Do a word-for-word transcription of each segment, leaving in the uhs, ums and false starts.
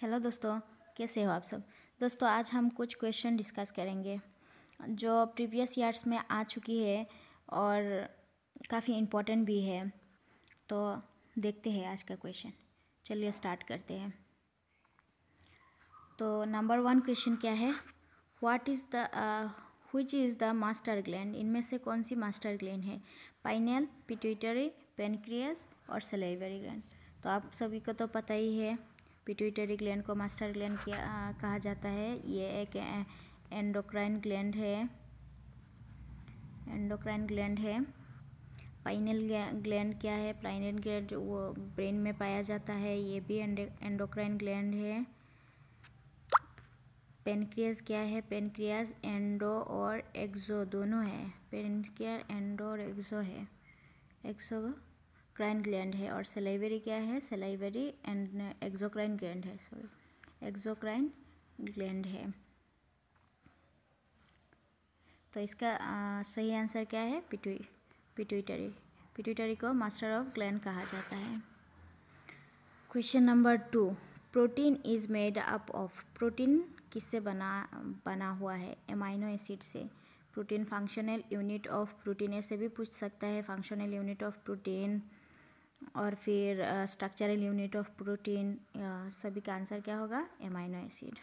Hello दोस्तों, कैसे हो आप सब। दोस्तों आज हम कुछ क्वेश्चन डिस्कस करेंगे जो प्रीवियस ईयर्स में आ चुकी है और काफ़ी इम्पोर्टेंट भी है। तो देखते हैं आज का क्वेश्चन। चलिए स्टार्ट करते हैं। तो नंबर वन क्वेश्चन क्या है, what is the which is the master gland. इनमें से कौन सी मास्टर ग्लैंड है, पाइनियल, पिट्यूटरी, पेनक्रियास और सलाइवरी ग्लैंड। तो आप सभी को तो पता ही है, पिट्यूटरी ग्लैंड को मास्टर ग्लैंड क्या कहा जाता है। ये एक एंडोक्राइन ग्लैंड है एंडोक्राइन ग्लैंड है। पाइनियल ग्लैंड क्या है, पाइनियल ग्लैंड जो वो ब्रेन में पाया जाता है, ये भी एंडोक्राइन ग्लैंड है। पेनक्रियास क्या है, पेनक्रियास एंडो और एक्सो दोनों है। पेनक्रियास एंडो और एक्सो है, एक्सोक्राइन ग्लैंड है। और सलाइवरी क्या है, सलाइवरी एंड एक्सोक्राइन ग्लैंड है सॉरी एक्सोक्राइन ग्लैंड है। तो इसका आ, सही आंसर क्या है, पिट्यू पिट्यूटरी पिट्यूटरी को मास्टर ऑफ ग्लैंड कहा जाता है। Question number two, protein is made up of. Protein किससे बना बना हुआ है, एमाइनो एसिड से। Protein functional unit of protein, ऐसे भी पूछ सकता है, फंक्शनल यूनिट ऑफ प्रोटीन और फिर स्ट्रक्चरल यूनिट ऑफ प्रोटीन। सभी का आंसर क्या होगा, एमाइनो एसिड।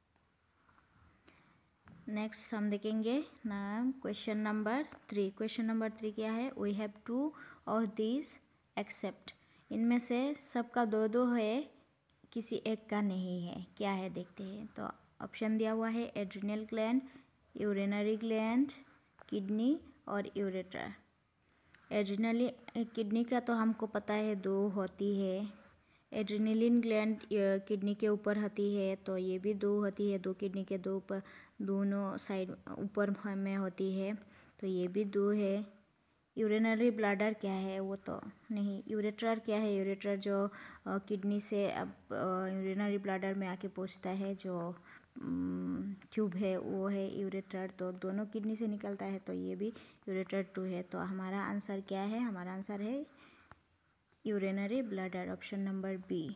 नेक्स्ट हम देखेंगे ना question number three. Question number three क्या है, we have to of this except. इनमें से सबका दो दो है, किसी एक का नहीं है, क्या है देखते हैं। तो ऑप्शन दिया हुआ है adrenal gland, urinary gland, kidney और यूरेटर। एड्रिनली किडनी का तो हमको पता है दो होती है। एड्रिनलिन ग्लैंड किडनी के ऊपर होती है, तो ये भी दो होती है, दो किडनी के दो ऊपर दोनों साइड ऊपर में होती है, तो ये भी दो है। यूरिनरी ब्लैडर क्या है, वो तो नहीं। यूरेटर क्या है, यूरेटर जो किडनी से अब यूरिनरी ब्लैडर में आके पहुंचता है, जो ट्यूब है वो है यूरेटर। तो दोनों किडनी से निकलता है, तो ये भी यूरेटर टू है। तो हमारा आंसर क्या है, हमारा आंसर है urinary bladder, option number B.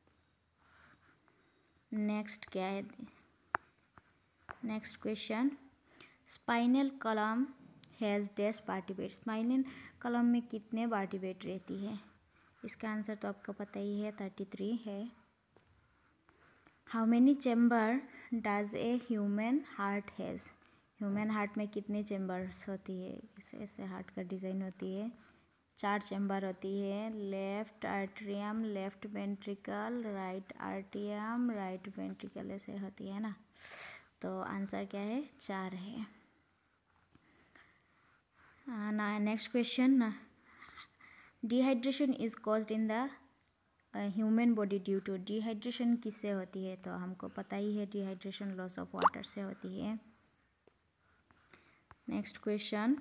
Next क्या है, next question, spinal column has dash vertebrate. Spinal column में कितने वर्टिब्रेट रहती है, इसका आंसर तो आपको पता ही है, थर्टी थ्री है। How many chamber does a human heart has. Human heart में कितने चैम्बर्स होती है, इस ऐसे हार्ट का डिज़ाइन होती है, चार चैम्बर होती है। Left atrium, left ventricle, right atrium, right ventricle, ऐसे होती है ना। तो आंसर क्या है, चार है ना। Next question, dehydration is caused in the human body due to. Dehydration किससे होती है, तो हमको पता ही है, डिहाइड्रेशन लॉस ऑफ वाटर से होती है। Next question,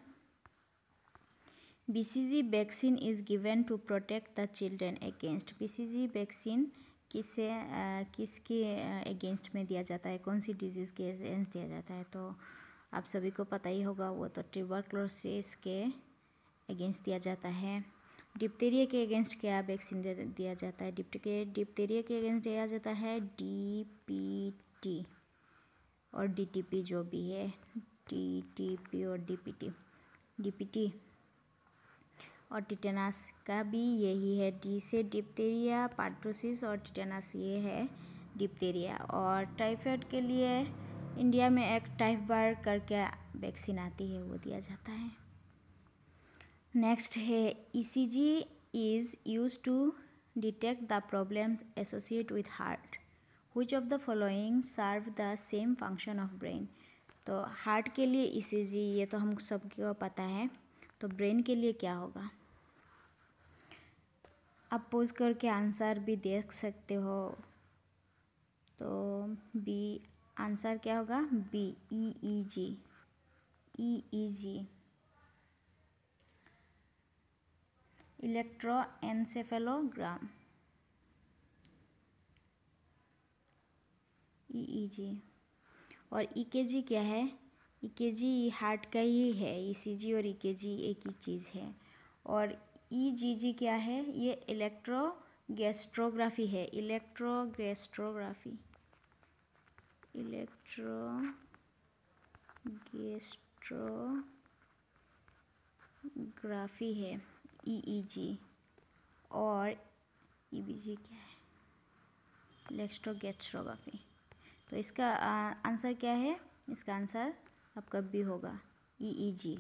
BCG vaccine is given to protect the children against. BCG vaccine किससे किसके अगेंस्ट में दिया जाता है, कौन सी डिजीज़ के अगेंस्ट दिया जाता है। तो आप सभी को पता ही होगा, वो तो ट्यूबरक्लोसिस के अगेंस्ट दिया जाता है। डिप्थीरिया के अगेंस्ट क्या वैक्सीन दिया जाता है, डिप्टे डिप्थीरिया के अगेंस्ट दिया जाता है डीपीटी और डीटीपी, जो भी है डीटीपी और डीपीटी डीपीटी और टिटेनस का भी यही है। डी से डिप्थीरिया, पार्टोसिस और टिटेनस, ये है डिप्थीरिया। और टाइफाइड के लिए इंडिया में एक टाइफबार करके वैक्सीन आती है, वो दिया जाता है। नेक्स्ट है, ECG is use to detect the problems associate with heart. Which of the following serve the same function of brain. तो हार्ट के लिए ईसीजी, ये तो हम सबको पता है, तो ब्रेन के लिए क्या होगा, आप पोज करके आंसर भी देख सकते हो। तो बी आंसर क्या होगा, B, EEG EEG electroencephalogram, EEG. और ईकेजी क्या है, ईकेजी हार्ट का ही है, ईसीजी और ईकेजी एक ही चीज़ है। और ईजीजी क्या है, ये इलेक्ट्रो गैस्ट्रोग्राफी है, इलेक्ट्रोगैस्ट्रोग्राफी, इलेक्ट्रोगैस्ट्रोग्राफी है ईईजी, और ईबीजी क्या है, इलेक्ट्रोगैस्ट्रोग्राफी। तो इसका आंसर क्या है, इसका आंसर आपका बी होगा, EEG.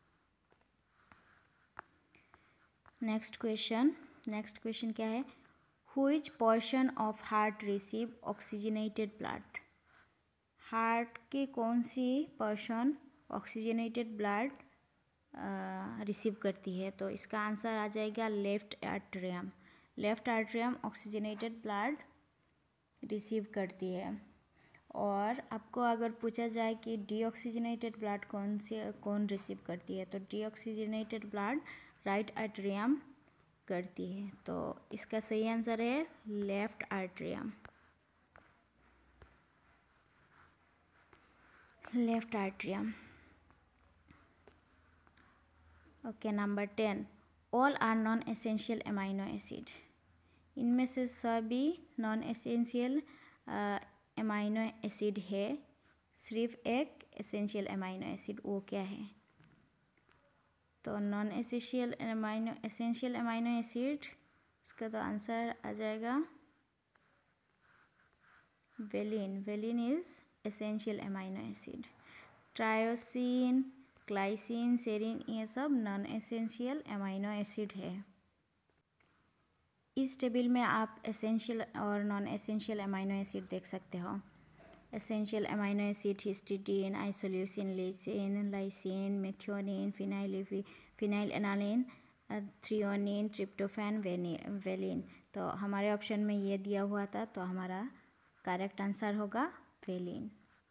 Next question, next question क्या है, which portion of heart receive oxygenated blood, heart के कौन सी पोर्शन ऑक्सीजनेटेड ब्लड रिसीव करती है। तो इसका आंसर आ जाएगा left atrium, left atrium oxygenated blood receive करती है। और आपको अगर पूछा जाए कि डीऑक्सीजनेटेड ब्लड कौन से कौन रिसीव करती है, तो डीऑक्सीजनेटेड ब्लड राइट आर्टरियम करती है। तो इसका सही आंसर है left atrium, left atrium. Okay, number ten, all are non essential amino acid, इनमें से सभी नॉन एसेंशियल अमाइनो एसिड है, सिर्फ एक एसेंशियल अमाइनो एसिड, वो क्या है। तो non essential amino essential amino acid, इसका तो आंसर आ जाएगा valine, valine is essential amino acid. Tyrosine, glycine, serine, ये सब नॉन एसेंशियल अमाइनो एसिड है। इस टेबल में आप एसेंशियल और नॉन एसेंशियल अमाइनो एसिड देख सकते हो। Essential amino acid histidine, isoleucine, lysine, lysine, methionine, phenyl phenylalanine, threonine, tryptophan, valine. तो हमारे ऑप्शन में ये दिया हुआ था, तो हमारा करेक्ट आंसर होगा वेलिन।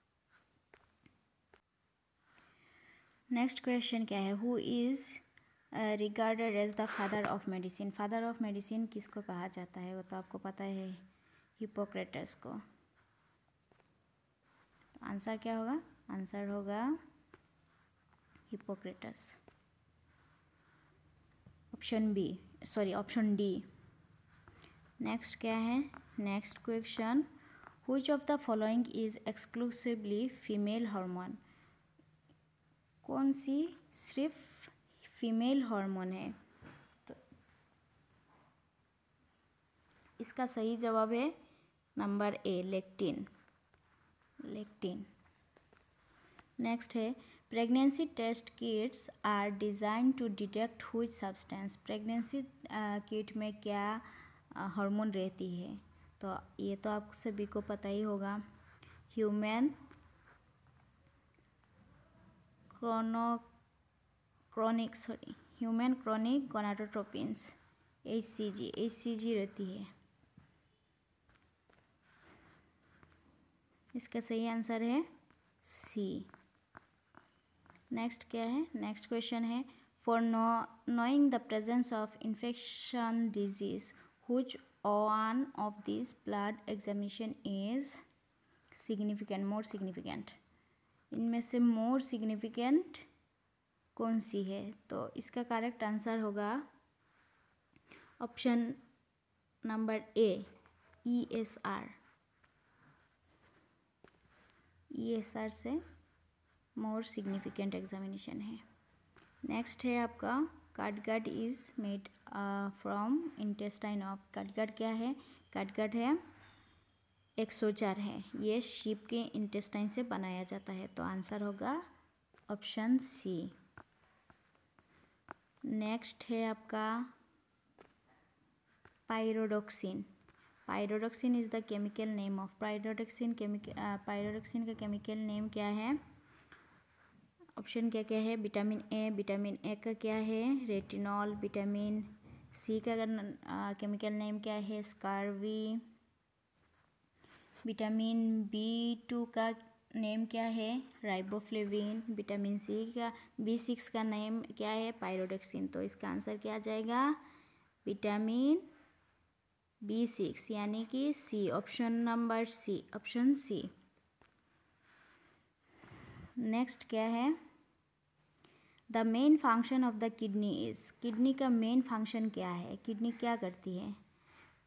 नेक्स्ट क्वेश्चन क्या है, who is regarded as the father of medicine, father of medicine किसको कहा जाता है, वो तो आपको पता है, हिपोक्रेटस को। तो आंसर क्या होगा, आंसर होगा Hippocrates, option B, sorry option D. Next क्या है, next question, which of the following is exclusively female hormone, कौन सी सिर्फ फीमेल हार्मोन है। तो इसका सही जवाब है number A, lectin, lectin. Next है, pregnancy test kits are design to detect which substance, pregnancy kit में क्या हार्मोन रहती है। तो ये तो आप सभी को पता ही होगा, human chrono chronic sorry human chronic gonadotropins, H C G, H C G रहती है। इसका सही आंसर है सी। नेक्स्ट क्या है, नेक्स्ट क्वेश्चन है, for no knowing the presence of infection disease which one of this blood examination is significant, more significant, इनमें से मोर सिग्निफिकेंट कौन सी है। तो इसका करेक्ट आंसर होगा option number A, E S R, E S R से more significant examination है। नेक्स्ट है आपका, catgut is made from intestine of, catgut क्या है, कैटगट है एक्सोचार है, ये शीप के इंटेस्टाइन से बनाया जाता है। तो आंसर होगा ऑप्शन सी। नेक्स्ट है आपका pyridoxine, pyridoxine is the chemical name of, pyridoxine chemical pyridoxine का केमिकल नेम क्या है। ऑप्शन क्या क्या है, विटामिन ए, विटामिन ए का क्या है रेटिनॉल, विटामिन सी का केमिकल नेम क्या है स्कारवी, विटामिन बी टू का नेम क्या है राइबोफ्लेविन, विटामिन सी का बी सिक्स का नेम क्या है पायरोडोक्सिन। तो इसका आंसर क्या आ जाएगा विटामिन बी सिक्स, यानी कि C, option number C, option C. Next क्या है, the main function of the kidney is, kidney का मेन फंक्शन क्या है, किडनी क्या करती है।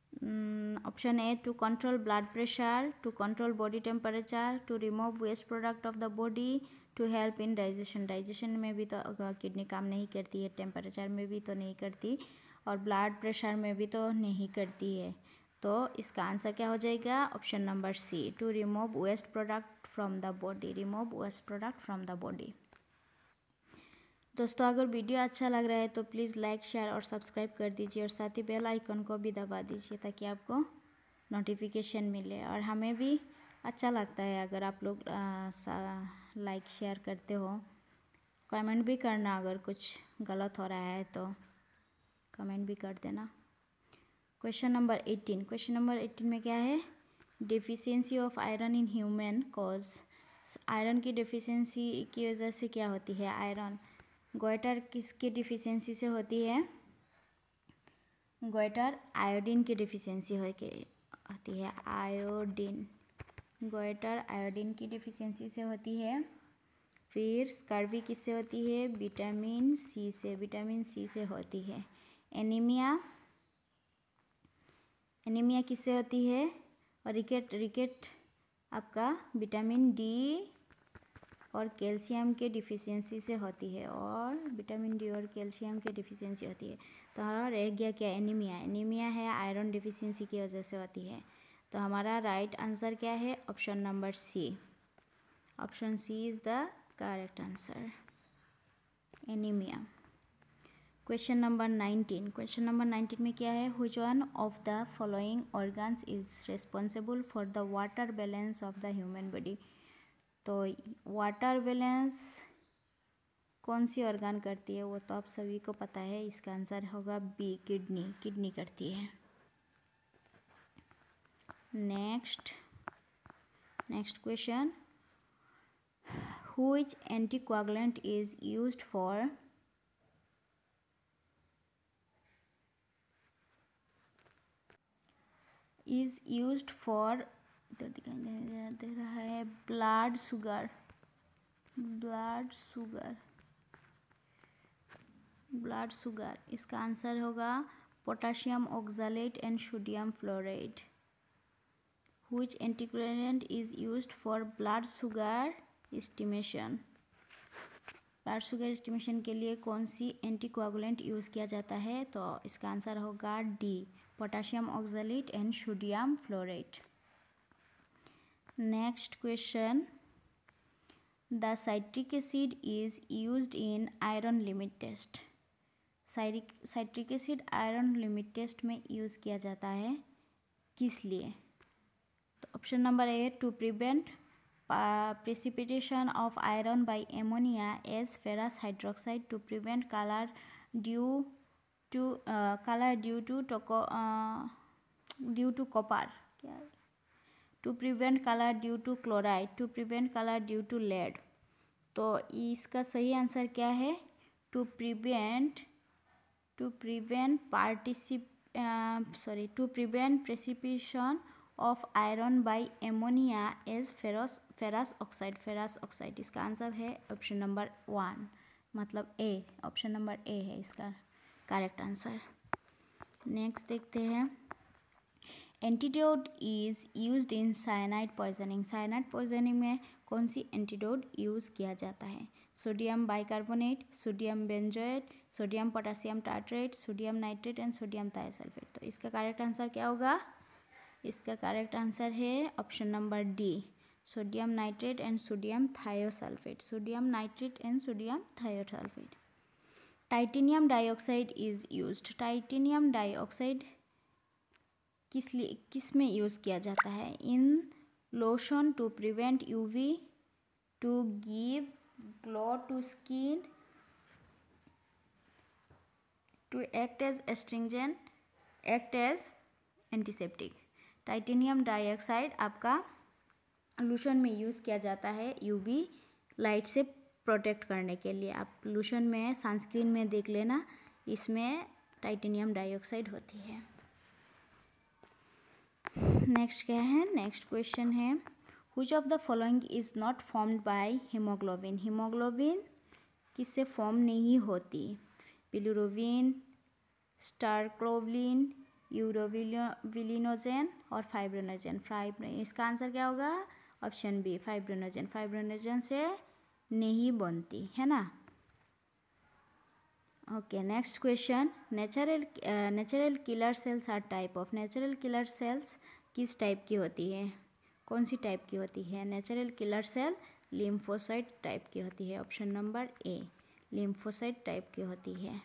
Option A to control blood pressure, to control body temperature, to remove waste product of the body, to help in digestion. Digestion में भी तो kidney काम नहीं करती है, टेम्परेचर में भी तो नहीं करती, और ब्लड प्रेशर में भी तो नहीं करती है। तो इसका आंसर क्या हो जाएगा? Option number C, to remove waste product from the body, remove waste product from the body. दोस्तों, अगर वीडियो अच्छा लग रहा है तो प्लीज़ लाइक, शेयर और सब्सक्राइब कर दीजिए, और साथ ही बेल आइकन को भी दबा दीजिए ताकि आपको नोटिफिकेशन मिले। और हमें भी अच्छा लगता है अगर आप लोग लाइक शेयर करते हो। कमेंट भी करना, अगर कुछ गलत हो रहा है तो कमेंट भी कर देना। Question number eighteen. Question number eighteen में क्या है? Deficiency of iron in human cause. Iron की डिफिशियंसी की वजह से क्या होती है? आयरन गोइटर किसकी डिफिशियंसी से होती है? गोइटर आयोडीन की डिफिशियंसी होती है। आयोडीन, गोइटर आयोडीन की डिफिशियंसी से होती है। फिर स्कर्वी किससे होती है? विटामिन सी से, विटामिन सी से होती है। एनीमिया, एनीमिया किससे होती है? और रिकेट, रिकेट आपका विटामिन डी और कैल्शियम के डिफिशियंसी से होती है, और विटामिन डी और कैल्शियम की डिफिशियंसी होती है। तो हमारा रह गया क्या? एनीमिया। एनीमिया है आयरन डिफिशियंसी की वजह से होती है। तो हमारा राइट आंसर क्या है? Option number C. Option C is the correct answer, anaemia. Question number nineteen. Question number nineteen में क्या है? Which one of the following organs is responsible for the water balance of the human body. तो water balance कौन सी organ करती है? वो तो आप सभी को पता है। इसका आंसर होगा बी, किडनी। किडनी करती है। Next next question, which anticoagulant is used for is used for दिखाई दे रहा है blood sugar, blood sugar, blood sugar. इसका आंसर होगा potassium oxalate and sodium fluoride. Which anticoagulant is used for blood sugar estimation. Blood sugar estimation के लिए कौन सी anticoagulant use किया जाता है? तो इसका आंसर होगा D, potassium oxalate and sodium fluoride. Next question, the citric acid is used in iron limit test. Citric acid iron limit test में यूज़ किया जाता है, किस लिए? तो option number A, to prevent precipitation of iron by ammonia as ferrous hydroxide, to prevent color due to uh, color due to toco, uh, due to copper, to prevent color due to chloride, to prevent color due to lead। तो इसका सही answer क्या है? To prevent to prevent particip sorry to prevent precipitation of iron by ammonia as ferrous ferrous oxide, ferrous oxide. इसका आंसर है option number one, मतलब ए। ऑप्शन नंबर ए है इसका करेक्ट आंसर। नेक्स्ट देखते हैं, antidote is used in cyanide poisoning. Cyanide poisoning में कौन सी एंटीडोट यूज़ किया जाता है? Sodium bicarbonate, sodium benzoate, sodium potassium tartrate, sodium nitrate and sodium thiosulphate. तो इसका करेक्ट आंसर क्या होगा? इसका करेक्ट आंसर है option number D, sodium nitrate and sodium thiosulphate, sodium nitrate and sodium thiosulphate. Titanium dioxide is used. Titanium dioxide किस लिए किस में यूज़ किया जाता है? इन lotion to prevent UV, to give glow to skin, to act as astringent, act as antiseptic. Titanium dioxide आपका lotion में use किया जाता है यूवी लाइट से प्रोटेक्ट करने के लिए। आप लोशन में, सनस्क्रीन में देख लेना, इसमें टाइटेनियम डाइऑक्साइड होती है। नेक्स्ट क्या है? नेक्स्ट क्वेश्चन है, which of the following is not formed by haemoglobin. Haemoglobin किससे फॉर्म नहीं होती? बिलिरुबिन, स्टारग्लोबिन, यूरोविलिनोजेन और फाइब्रोनोजेन। फाइब्रो इसका आंसर क्या होगा? Option B फाइब्रोनोजेन। फाइब्रोनोजेन से नहीं बनती है ना। Okay, next question. Natural natural killer cells are type of. Natural killer cells किस टाइप की होती है? कौन सी टाइप की होती है? Natural killer cell lymphocyte type की होती है। Option number A lymphocyte type की होती है।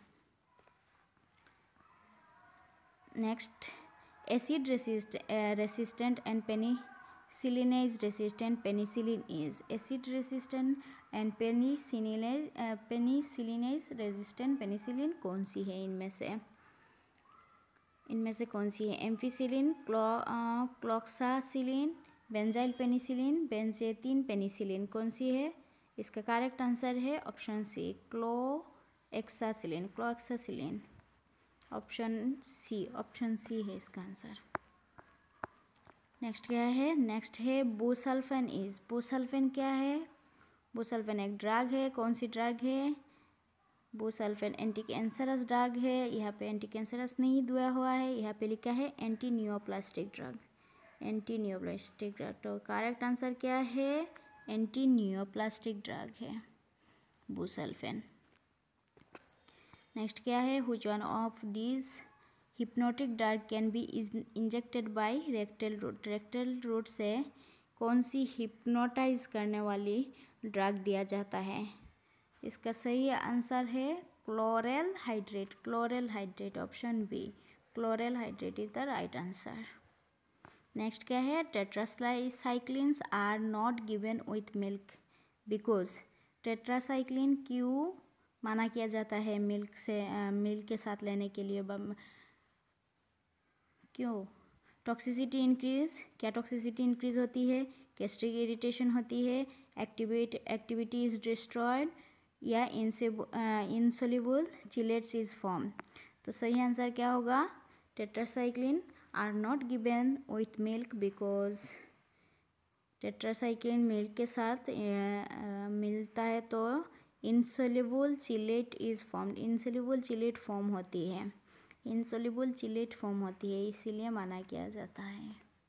Next, acid resist resistant and penicillinase resistant penicillin is. Acid resistant and penicillinase penicillinase resistant penicillin कौन सी है इनमें से? इनमें से कौन सी है? Ampicillin, clo cloxacillin, benzyl penicillin, benzathine penicillin कौन सी है? इसका करेक्ट आंसर है option C cloxacillin. Cloxacillin option C option C है इसका आंसर। नेक्स्ट क्या है? नेक्स्ट है बुसल्फेन इज। बुसल्फेन क्या है? बुसल्फेन एक ड्रग है। कौन सी ड्रग है? बुसल्फेन एंटी कैंसरस ड्रग है। यहाँ पे एंटी कैंसरस नहीं दिया हुआ है, यहाँ पे लिखा है anti neoplastic drug. Anti neoplastic drug, तो करेक्ट आंसर क्या है? एंटी नियोप्लास्टिक ड्रग है बुसल्फेन। नेक्स्ट क्या है? Which one of these hypnotic drug can be injected by rectal route. Rectal route से कौन सी हिप्नोटाइज करने वाली ड्रग दिया जाता है? इसका सही आंसर है chloral hydrate. Chloral hydrate option B chloral hydrate is the right answer. Next क्या है? Tetracyclines are not given with milk because. Tetracycline क्यों माना किया जाता है मिल्क से मिल्क के साथ लेने के लिए? क्यों? Toxicity increase. क्या टॉक्सिसिटी इंक्रीज होती है? गैस्ट्रिक इरिटेशन होती है, एक्टिवेट एक्टिविटी इज डिस्ट्रॉयड, या इंसोल्यूबल चिलेट्स इज फॉर्म। तो सही आंसर क्या होगा? Tetracycline are not given with milk because tetracycline milk के साथ आ, मिलता है तो insoluble chelate is formed. Insoluble chelate form होती है इंसोल्यूबल चिलेट फॉर्म होती है इसीलिए माना किया जाता है।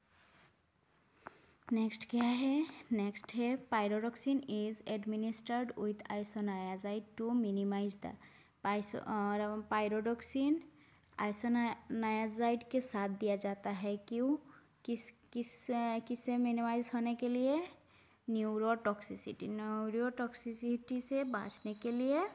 नेक्स्ट क्या है? नेक्स्ट है pyridoxine is administered with isoniazid to minimise the. Pyridoxine isoniazid के साथ दिया जाता है क्यों? किस किस किससे मिनिमाइज होने के लिए? न्यूरोटॉक्सिसिटी। न्यूरोटॉक्सिसिटी से बचने के लिए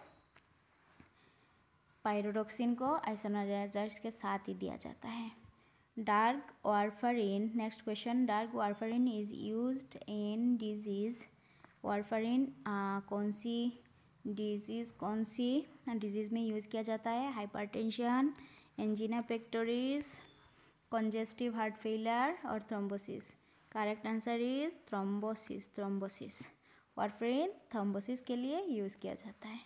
पायरोडॉक्सिन को आइसोनायाजाइड्स के साथ ही दिया जाता है। Dark warfarin. Next question, dark warfarin is used in disease. Warfarin कौन सी डिजीज़ कौन सी डिजीज़ में यूज़ किया जाता है? Hypertension, angina pectoris, congestive heart failure और thrombosis. Correct answer is thrombosis. Thrombosis warfarin thrombosis के लिए यूज़ किया जाता है।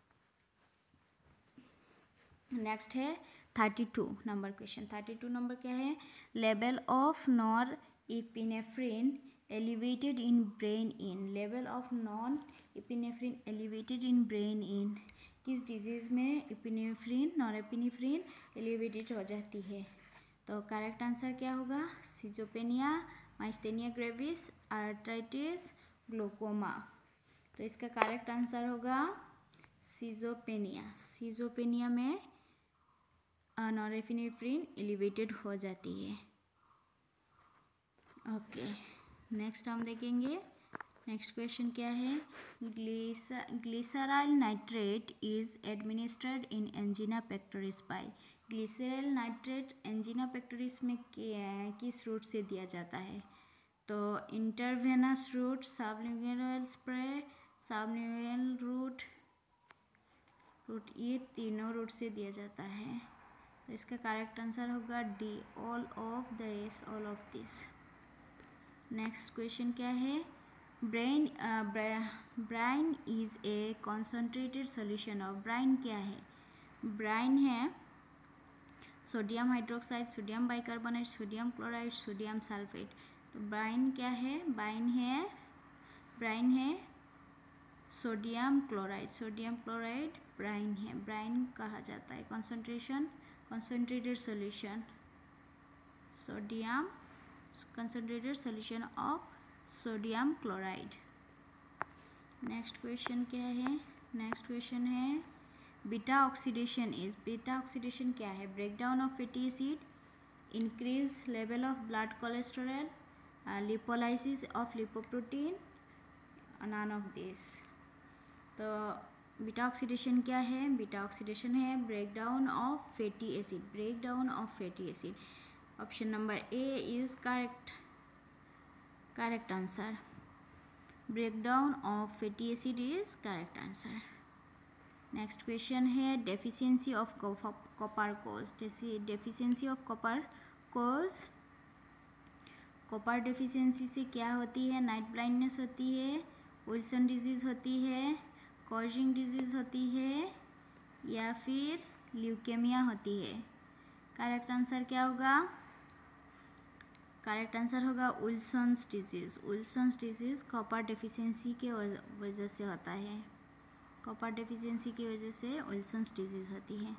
नेक्स्ट है thirty two number question. Thirty two number क्या है? Level of norepinephrine elevated in brain in. Level of non epinephrine elevated in brain in. किस disease में इपिनेफ्रिन नॉरएपिनेफ्रिन एलिवेटेड हो जाती है? तो करेक्ट आंसर क्या होगा? Schizophrenia, myasthenia gravis, arthritis, glaucoma. तो इसका करेक्ट आंसर होगा सिजोपेनिया। सिजोपेनिया में नॉरएपिनेफ्रिन एलिवेटेड हो जाती है। ओके, नेक्स्ट हम देखेंगे। नेक्स्ट क्वेश्चन क्या है? Glyce glyceryl nitrate is administered in angina pectoris by. Glyceryl nitrate angina pectoris में किस रूट से दिया जाता है? तो intravenous route, sublingual spray, sublingual route route ये तीनों रूट से दिया जाता है। तो इसका करेक्ट आंसर होगा D all of this all of this. Next question क्या है? Brain brine is a concentrated solution of. Brine क्या है? ब्राइन है sodium hydroxide, sodium bicarbonate, sodium chloride, sodium sulphate. तो ब्राइन क्या है? ब्राइन है ब्राइन है sodium chloride. Sodium chloride brine है। ब्राइन कहा जाता है concentration concentrated solution. Sodium concentrated solution of sodium chloride. Next question क्या है? नेक्स्ट क्वेश्चन है beta oxidation is, beta oxidation क्या है? Break down of fatty acid, increase level of blood cholesterol, lipolysis of lipoprotein, none of this. तो beta oxidation क्या है? Beta oxidation है break down of fatty acid, break down of fatty acid. Option number A is correct, correct answer. Break down of fatty acid is correct answer. Next question है deficiency of copper cause, deficiency of copper cause. Copper deficiency से क्या होती है? Night blindness होती है, Wilson disease होती है, causing disease होती है, या फिर ल्यूकेमिया होती है। करेक्ट आंसर क्या होगा? करेक्ट आंसर होगा Wilson's disease. Wilson's disease copper deficiency के वजह से होता है, कॉपर डेफिशिएंसी की वजह से विल्सन्स डिजीज़ होती है।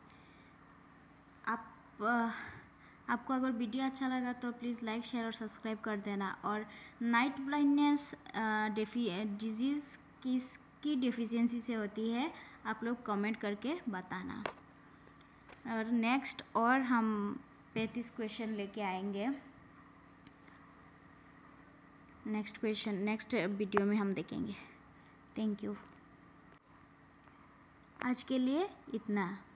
आप आपको अगर वीडियो अच्छा लगा तो प्लीज़ लाइक शेयर और सब्सक्राइब कर देना। और नाइट ब्लाइंडनेस डेफी डिजीज़ किसकी डेफिशिएंसी से होती है आप लोग कमेंट करके बताना। और नेक्स्ट और हम पैंतीस क्वेश्चन लेके आएंगे। नेक्स्ट क्वेश्चन नेक्स्ट वीडियो में हम देखेंगे। Thank you. आज के लिए इतना।